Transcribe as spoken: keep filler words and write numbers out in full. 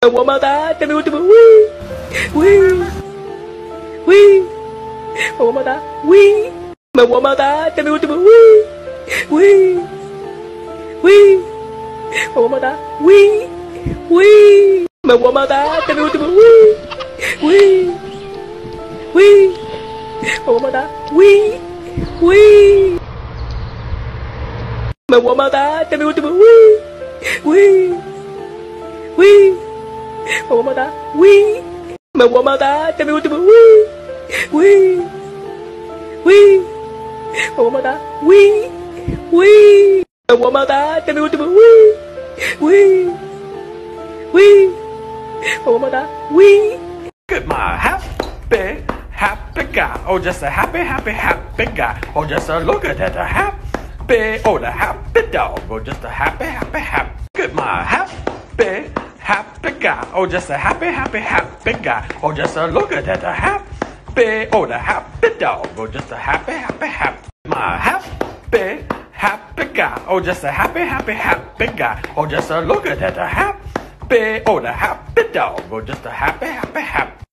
我妈妈在没有这么喂喂喂，我妈妈喂，我妈妈在没有这么喂喂喂，我妈妈喂喂，我妈妈在没有这么喂喂喂，我妈妈喂喂，我妈妈在没有这么喂喂喂。我妈妈喂，我妈妈在没有这么喂喂喂，我妈妈喂喂，我妈妈在没有这么喂喂喂，我妈妈喂。 Look at my happy, happy guy. Oh, just a happy, happy, happy guy. Oh, just a look at that happy, oh, the happy dog. Oh, just a happy, happy, happy. Look at my happy, happy guy. Oh, just a happy, happy, happy guy. Oh, just a look at that happy, oh, the happy dog. Oh, just a happy, happy, happy. My happy, happy guy. Oh, just a happy, happy, happy guy. Oh, just a look at that happy, oh, the happy dog. Oh, just a happy, happy, happy.